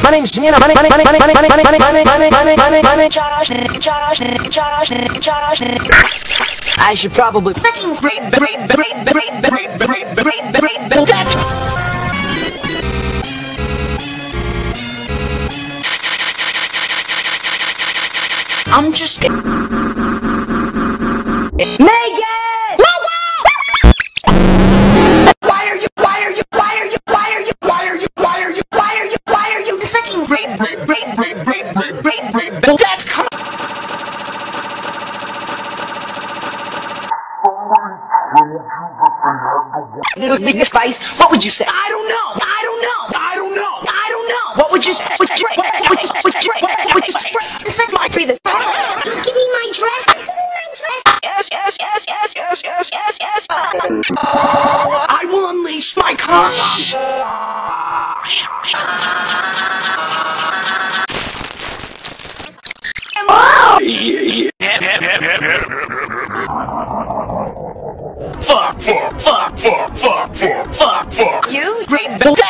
My name's Janina. I should probably fucking I'm just Megan! Why are you sucking That's Spice, what would you say? I don't know. What would you say? Give me my dress. Yes. I will unleash my conscience. Fuck. You?